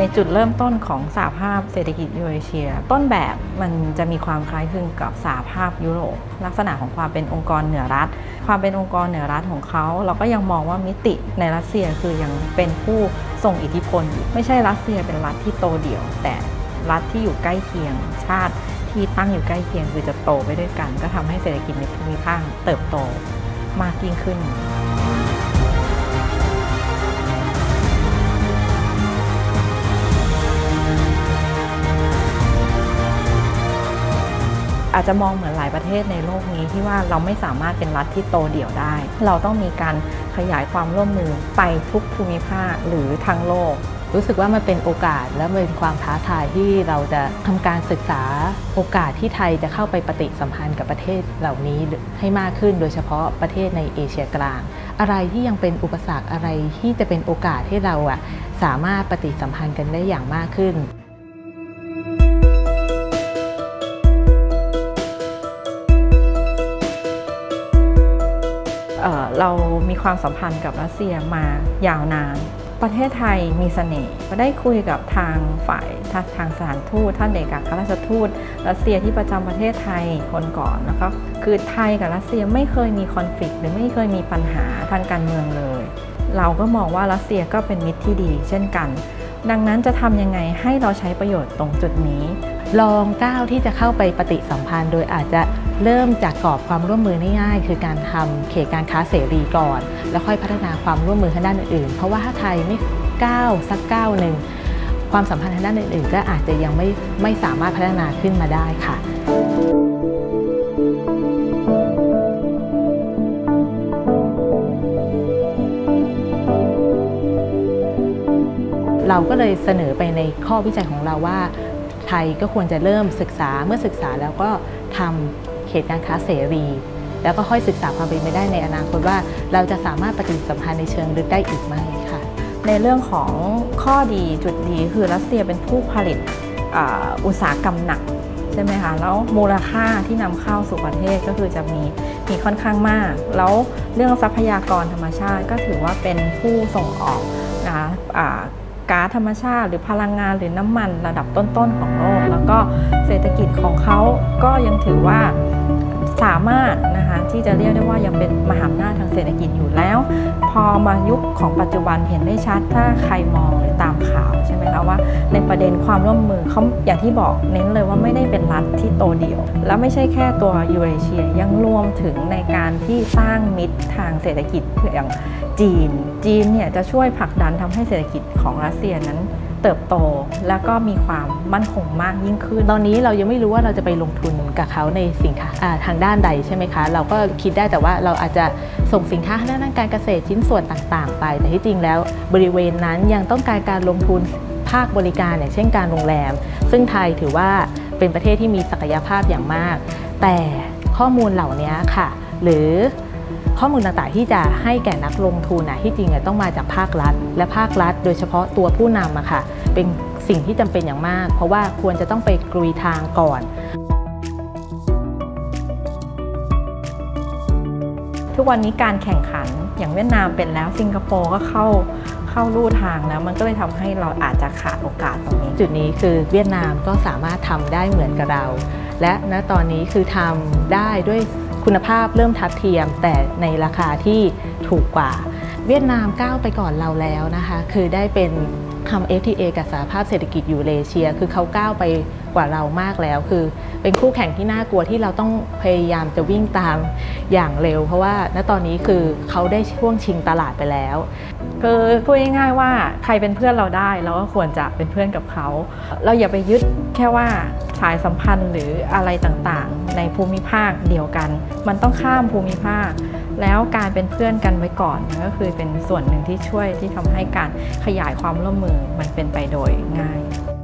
จุดเริ่มต้นของสหภาพเศรษฐกิจยูเรเชียต้นแบบมันจะมีความคล้ายคลึงกับสหภาพยุโรปลักษณะของความเป็นองค์กรเหนือรัฐความเป็นองค์กรเหนือรัฐของเขาเราก็ยังมองว่ามิติในรัสเซียคือยังเป็นผู้ทรงอิทธิพลอยู่ไม่ใช่รัสเซียเป็นรัฐที่โตเดี่ยวแต่รัฐที่อยู่ใกล้เคียงชาติที่ตั้งอยู่ใกล้เคียงคือจะโตไปด้วยกันก็ทำให้เศรษฐกิจในภูมิภาคเติบโตมากยิ่งขึ้นอาจจะมองเหมือนหลายประเทศในโลกนี้ที่ว่าเราไม่สามารถเป็นรัฐที่โตเดี่ยวได้เราต้องมีการขยายความร่วมมือไปทุกภูมิภาคหรือทั้งโลกรู้สึกว่ามันเป็นโอกาสและเป็นความท้าทายที่เราจะทำการศึกษาโอกาสที่ไทยจะเข้าไปปฏิสัมพันธ์กับประเทศเหล่านี้ให้มากขึ้นโดยเฉพาะประเทศในเอเชียกลางอะไรที่ยังเป็นอุปสรรคอะไรที่จะเป็นโอกาสให้เราสามารถปฏิสัมพันธ์กันได้อย่างมากขึ้นเรามีความสัมพันธ์กับรัสเซียมายาวนานประเทศไทยมีเสน่ห์ก็ได้คุยกับทางฝ่ายทางสถานทูตท่านเอกอัครราชทูตรัสเซียที่ประจำประเทศไทยคนก่อนนะคะคือไทยกับรัสเซียไม่เคยมีคอนฟลิกต์หรือไม่เคยมีปัญหาทางการเมืองเลยเราก็มองว่ารัสเซียก็เป็นมิตรที่ดีเช่นกันดังนั้นจะทำยังไงให้เราใช้ประโยชน์ตรงจุดนี้ลองก้าวที่จะเข้าไปปฏิสัมพันธ์โดยอาจจะเริ่มจากกรอบความร่วมมือง่ายๆคือการทำเขตการค้าเสรีก่อนแล้วค่อยพัฒนาความร่วมมือทางด้านอื่นๆเพราะว่าถ้าไทยไม่ก้าวสักก้าวหนึ่งความสัมพันธ์ทางด้านอื่นๆก็อาจจะยังไม่สามารถพัฒนาขึ้นมาได้ค่ะเราก็เลยเสนอไปในข้อวิจัยของเราว่าไทยก็ควรจะเริ่มศึกษาเมื่อศึกษาแล้วก็ทำเขตการค้าเสรีแล้วก็ค่อยศึกษาความเป็นไปได้ในอนาคตว่าเราจะสามารถปฏิสัมพันธ์ในเชิงลึกได้อีกไหมค่ะในเรื่องของข้อดีจุดดีคือรัสเซียเป็นผู้ผลิตอุตสาหกรรมหนักใช่ไหมคะแล้วมูลค่าที่นำเข้าสู่ประเทศก็คือจะมีค่อนข้างมากแล้วเรื่องทรัพยากรธรรมชาติก็ถือว่าเป็นผู้ส่งออกนะคะก๊าซธรรมชาติหรือพลังงานหรือน้ำมันระดับต้นๆของโลกแล้วก็เศรษฐกิจของเขาก็ยังถือว่าสามารถนะคะที่จะเรียกได้ว่ายังเป็นมหาอำนาจทางเศรษฐกิจอยู่แล้วพอมายุคของปัจจุบันเห็นได้ชัดถ้าใครมองหรือตามข่าวใช่ไหมคะว่าในประเด็นความร่วมมือเขาอย่างที่บอกเน้นเลยว่าไม่ได้เป็นรัฐที่โตเดี่ยวและไม่ใช่แค่ตัวยูเรเชียยังรวมถึงในการที่สร้างมิตรทางเศรษฐกิจอย่างจีนเนี่ยจะช่วยผลักดันทำให้เศรษฐกิจของรัสเซียนั้นเติบโตและก็มีความมั่นคงมากยิ่งขึ้นตอนนี้เรายังไม่รู้ว่าเราจะไปลงทุนกับเขาในสินค้าทางด้านใดใช่ไหมคะเราก็คิดได้แต่ว่าเราอาจจะส่งสินค้าทางด้านการเกษตรชิ้นส่วนต่างๆไปแต่ที่จริงแล้วบริเวณนั้นยังต้องการลงทุนภาคบริการอย่างเช่นการโรงแรมซึ่งไทยถือว่าเป็นประเทศที่มีศักยภาพอย่างมากแต่ข้อมูลเหล่านี้ค่ะหรือข้อมูลต่างๆที่จะให้แก่นักลงทุนที่จริงต้องมาจากภาครัฐและภาครัฐโดยเฉพาะตัวผู้นำค่ะเป็นสิ่งที่จำเป็นอย่างมากเพราะว่าควรจะต้องไปกลุยทางก่อนทุกวันนี้การแข่งขันอย่างเวียดนามเป็นแล้วสิงคโปร์ก็เข้าลู่ทางแล้วมันก็เลยทำให้เราอาจจะขาดโอกาสตรงนี้จุดนี้คือเวียดนามก็สามารถทำได้เหมือนกับเราและณตอนนี้คือทำได้ด้วยคุณภาพเริ่มทัดเทียมแต่ในราคาที่ถูกกว่าเวียดนามก้าวไปก่อนเราแล้วนะคะคือได้เป็นทำ FTA กับสหภาพเศรษฐกิจยูเรเชียคือเขาก้าวไปกว่าเรามากแล้วคือเป็นคู่แข่งที่น่ากลัวที่เราต้องพยายามจะวิ่งตามอย่างเร็วเพราะว่าณตอนนี้คือเขาได้ช่วงชิงตลาดไปแล้วคือพูดง่ายๆว่าใครเป็นเพื่อนเราได้เราก็ควรจะเป็นเพื่อนกับเขาเราอย่าไปยึดแค่ว่าสายสัมพันธ์หรืออะไรต่างๆในภูมิภาคเดียวกันมันต้องข้ามภูมิภาคแล้วการเป็นเพื่อนกันไว้ก่อนก็คือเป็นส่วนหนึ่งที่ช่วยที่ทำให้การขยายความร่วมมือมันเป็นไปโดยง่าย